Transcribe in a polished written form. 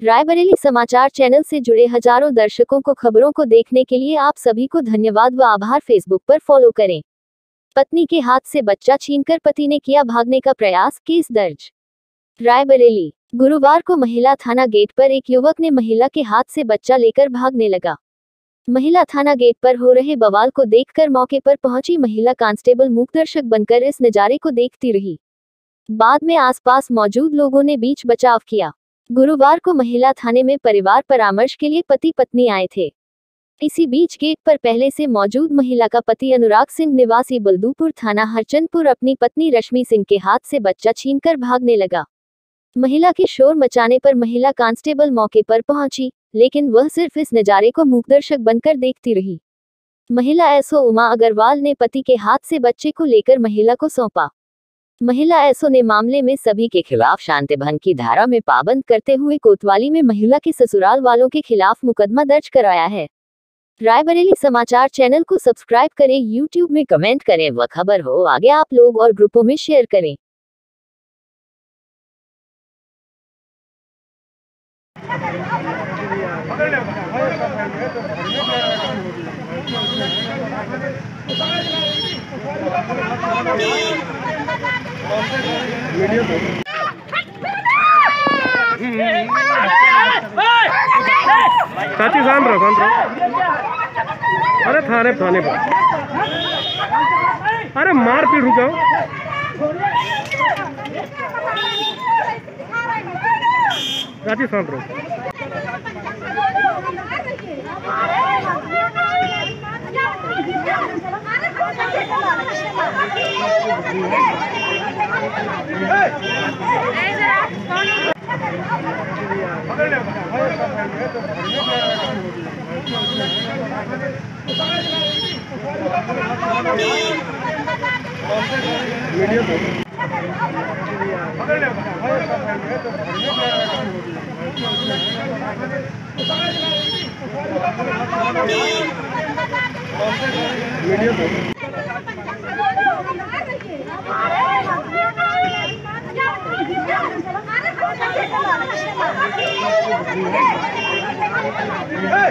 रायबरेली समाचार चैनल से जुड़े हजारों दर्शकों को खबरों को देखने के लिए आप सभी को धन्यवाद व आभार। फेसबुक पर फॉलो करें। पत्नी के हाथ से बच्चा छीनकर पति ने किया भागने का प्रयास, केस दर्ज। रायबरेली, गुरुवार को महिला थाना गेट पर एक युवक ने महिला के हाथ से बच्चा लेकर भागने लगा। महिला थाना गेट पर हो रहे बवाल को देखकर मौके पर पहुंची महिला कांस्टेबल मूकदर्शक बनकर इस नजारे को देखती रही। बाद में आसपास मौजूद लोगों ने बीच बचाव किया। गुरुवार को महिला थाने में परिवार परामर्श के लिए पति पत्नी आए थे। इसी बीच गेट पर पहले से मौजूद महिला का पति अनुराग सिंह निवासी बलदूपुर थाना हरचंदपुर अपनी पत्नी रश्मि सिंह के हाथ से बच्चा छीनकर भागने लगा। महिला के शोर मचाने पर महिला कांस्टेबल मौके पर पहुंची, लेकिन वह सिर्फ इस नजारे को मूकदर्शक बनकर देखती रही। महिला एसओ उमा अग्रवाल ने पति के हाथ से बच्चे को लेकर महिला को सौंपा। महिला एसओ ने मामले में सभी के खिलाफ शांति भंग की धारा में पाबंद करते हुए कोतवाली में महिला के ससुराल वालों के खिलाफ मुकदमा दर्ज कराया है। रायबरेली समाचार चैनल को सब्सक्राइब करें, यूट्यूब में कमेंट करें व खबर हो आगे आप लोग और ग्रुपों में शेयर करें। चाची शांत रहो। अरे थाने पर अरे मारपीट रुकाओ। चाची शांत रहो। वीडियो